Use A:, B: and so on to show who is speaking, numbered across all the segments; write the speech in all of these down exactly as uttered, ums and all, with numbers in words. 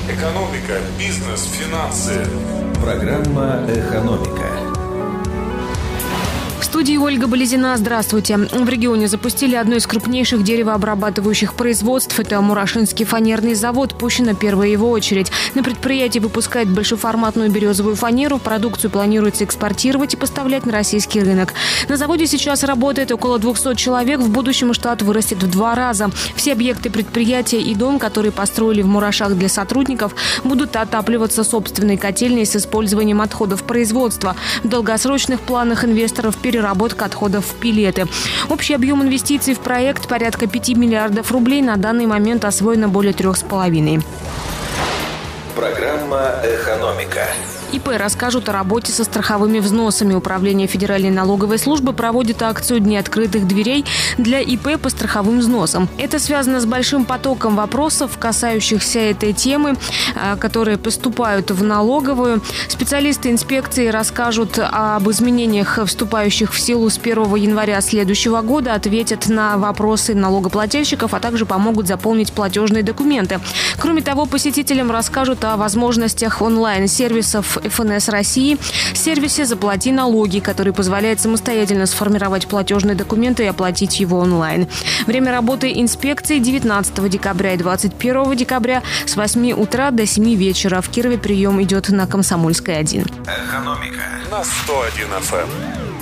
A: Экономика, бизнес, финансы.
B: Программа «Экономика».
C: В студии Ольга Болезина. Здравствуйте. В регионе запустили одно из крупнейших деревообрабатывающих производств. Это Мурашинский фанерный завод. Пущена первая его очередь. На предприятии выпускает большеформатную березовую фанеру. Продукцию планируется экспортировать и поставлять на российский рынок. На заводе сейчас работает около двухсот человек. В будущем штат вырастет в два раза. Все объекты предприятия и дом, которые построили в Мурашах для сотрудников, будут отапливаться собственной котельной с использованием отходов производства. В долгосрочных планах инвесторов переработка отходов в пеллеты. Общий объем инвестиций в проект порядка пяти миллиардов рублей. На данный момент освоено более трех с половиной.
B: Программа «Экономика».
C: ИП расскажут о работе со страховыми взносами. Управление Федеральной налоговой службы проводит акцию «Дни открытых дверей» для ИП по страховым взносам. Это связано с большим потоком вопросов, касающихся этой темы, которые поступают в налоговую. Специалисты инспекции расскажут об изменениях, вступающих в силу с первого января следующего года, ответят на вопросы налогоплательщиков, а также помогут заполнить платежные документы. Кроме того, посетителям расскажут о возможностях онлайн-сервисов эф эн эс России, сервисе «Заплати налоги», который позволяет самостоятельно сформировать платежные документы и оплатить его онлайн. Время работы инспекции девятнадцатого декабря и двадцать первого декабря с восьми утра до семи вечера. В Кирове прием идет на Комсомольской один.
B: Экономика
A: на сто один эф эм.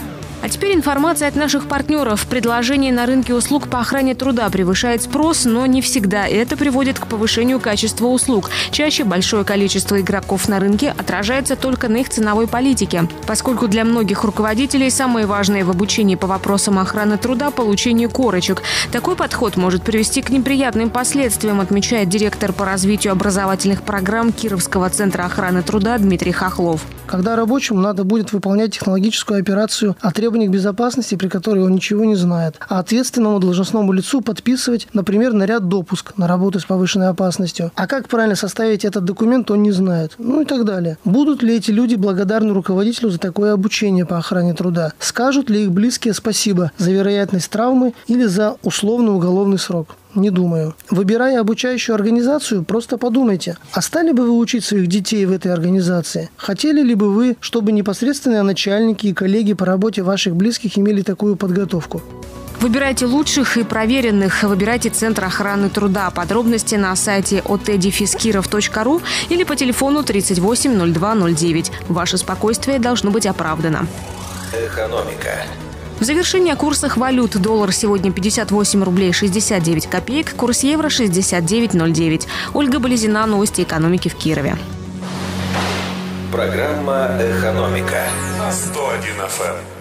C: А теперь информация от наших партнеров. Предложение на рынке услуг по охране труда превышает спрос, но не всегда. Это приводит к повышению качества услуг. Чаще большое количество игроков на рынке отражается только на их ценовой политике. Поскольку для многих руководителей самое важное в обучении по вопросам охраны труда – получение корочек. Такой подход может привести к неприятным последствиям, отмечает директор по развитию образовательных программ Кировского центра охраны труда Дмитрий Хохлов.
D: Когда рабочему надо будет выполнять технологическую операцию о требованиях безопасности, при которой он ничего не знает, а ответственному должностному лицу подписывать, например, наряд допуск на работу с повышенной опасностью. А как правильно составить этот документ, он не знает. Ну и так далее. Будут ли эти люди благодарны руководителю за такое обучение по охране труда? Скажут ли их близкие спасибо за вероятность травмы или за условный уголовный срок? Не думаю. Выбирая обучающую организацию, просто подумайте, а стали бы вы учить своих детей в этой организации? Хотели ли бы вы, чтобы непосредственные начальники и коллеги по работе ваших близких имели такую подготовку?
C: Выбирайте лучших и проверенных. Выбирайте Центр охраны труда. Подробности на сайте о тэ дефис киров точка ру или по телефону тридцать восемь ноль два ноль девять. Ваше спокойствие должно быть оправдано.
B: «Экономика».
C: В завершении о курсах валют. Доллар сегодня пятьдесят восемь рублей шестьдесят девять копеек. Курс евро шестьдесят девять ноль девять. Ольга Болезина. Новости экономики в Кирове.
B: Программа «Экономика»
A: на сто один эф эм.